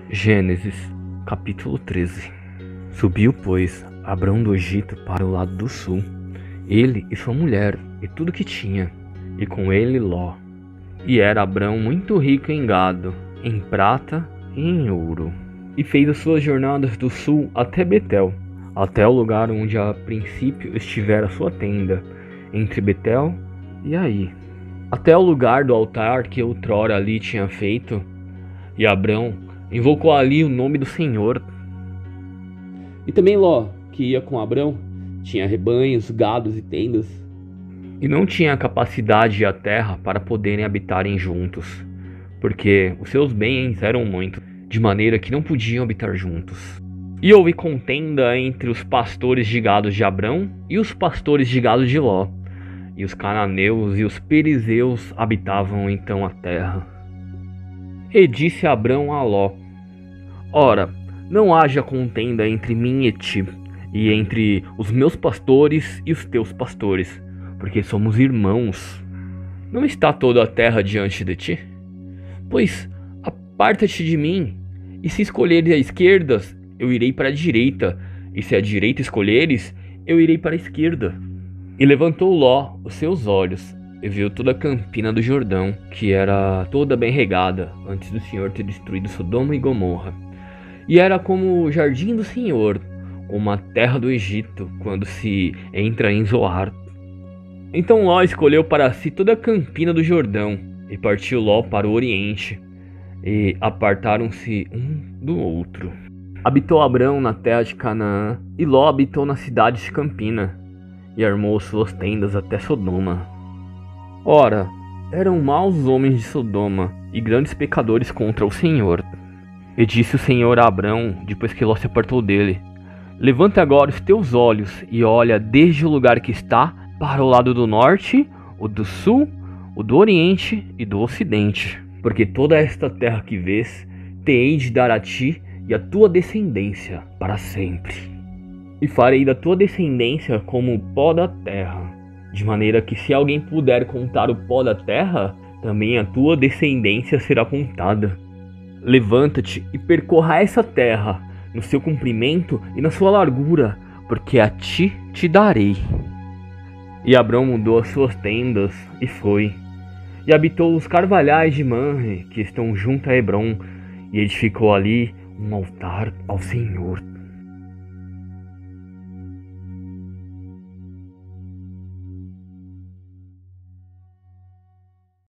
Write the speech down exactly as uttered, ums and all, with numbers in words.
Gênesis, capítulo treze. Subiu, pois, Abrão do Egito para o lado do sul, ele e sua mulher, e tudo que tinha, e com ele Ló. E era Abrão muito rico em gado, em prata e em ouro. E fez as suas jornadas do sul até Betel, até o lugar onde a princípio estivera sua tenda, entre Betel e Ai, até o lugar do altar que outrora ali tinha feito. E Abrão invocou ali o nome do Senhor. E também Ló, que ia com Abrão, tinha rebanhos, gados e tendas. E não tinha capacidade a terra para poderem habitarem juntos, porque os seus bens eram muitos, de maneira que não podiam habitar juntos. E houve contenda entre os pastores de gado de Abrão e os pastores de gado de Ló. E os cananeus e os perizeus habitavam então a terra. E disse Abrão a Ló: Ora, não haja contenda entre mim e ti, e entre os meus pastores e os teus pastores, porque somos irmãos. Não está toda a terra diante de ti? Pois aparta-te de mim, e se escolheres a esquerda, eu irei para a direita, e se a direita escolheres, eu irei para a esquerda. E levantou Ló os seus olhos, e viu toda a campina do Jordão, que era toda bem regada, antes do Senhor ter destruído Sodoma e Gomorra. E era como o jardim do Senhor, como a terra do Egito, quando se entra em Zoar. Então Ló escolheu para si toda a campina do Jordão, e partiu Ló para o oriente, e apartaram-se um do outro. Habitou Abrão na terra de Canaã, e Ló habitou na cidade de Campina, e armou suas tendas até Sodoma. Ora, eram maus homens de Sodoma, e grandes pecadores contra o Senhor. E disse o Senhor a Abrão, depois que Ló se apartou dele: Levanta agora os teus olhos, e olha desde o lugar que está, para o lado do norte, o do sul, o do oriente e do ocidente. Porque toda esta terra que vês, te hei de dar a ti e a tua descendência para sempre. E farei da tua descendência como o pó da terra, de maneira que se alguém puder contar o pó da terra, também a tua descendência será contada. Levanta-te e percorra essa terra, no seu comprimento e na sua largura, porque a ti te darei. E Abrão mudou as suas tendas e foi, e habitou os carvalhais de Manre, que estão junto a Hebrom, e edificou ali um altar ao Senhor.